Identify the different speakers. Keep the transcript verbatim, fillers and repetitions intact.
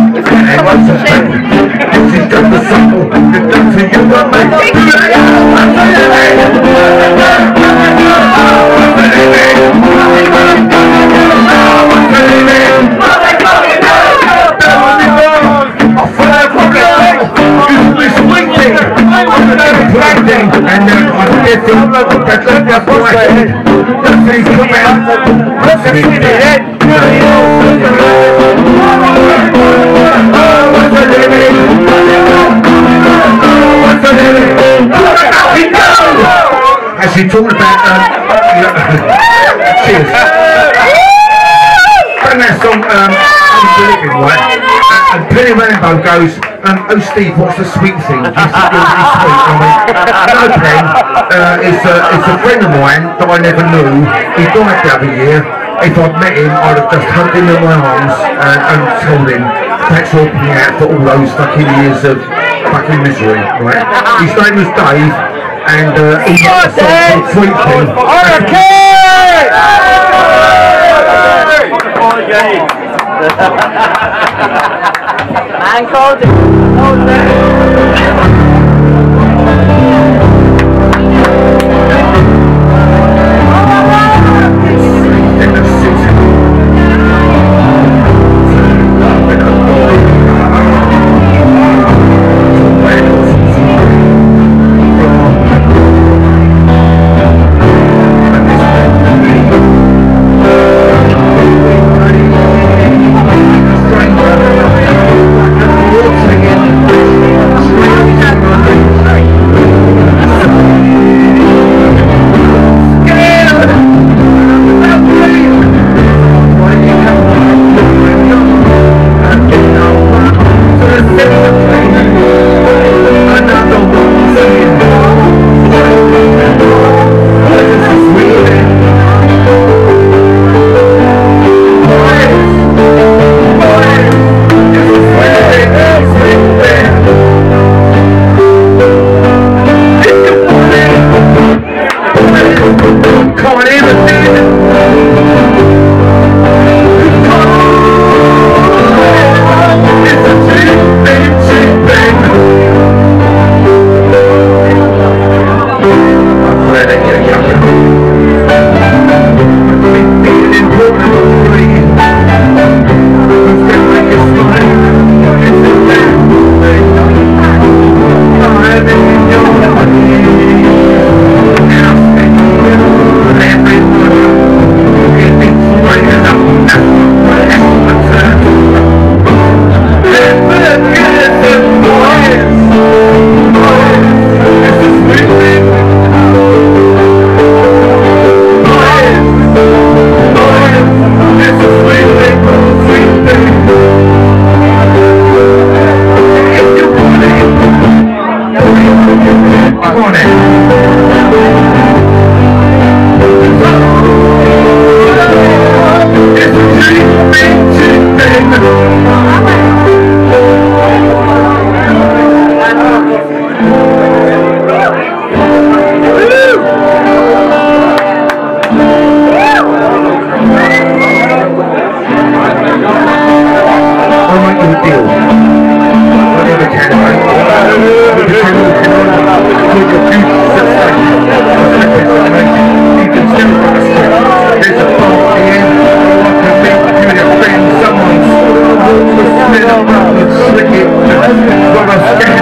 Speaker 1: And what's the thing? She's got the soul. The dance to you will make it. And then on this one, that's like that boy. That's his command. That's his head. What's the living? What's the living? As she talked about, um, cheers. Bring that song, um, What's the living, right? And Penny Rainbow goes, um, oh Steve, what's the sweet thing? You're really sweet. I mean, no, Pen, uh, it's, a, it's a friend of mine that I never knew. He died the other year. If I'd met him, I'd have just hugged him in my arms and, and told him, thanks for helping me out for all those fucking years of fucking misery, right? His name was Dave, and uh, he got a song called Sweet Thing.
Speaker 2: Man called it.
Speaker 1: Someone's slick it, got a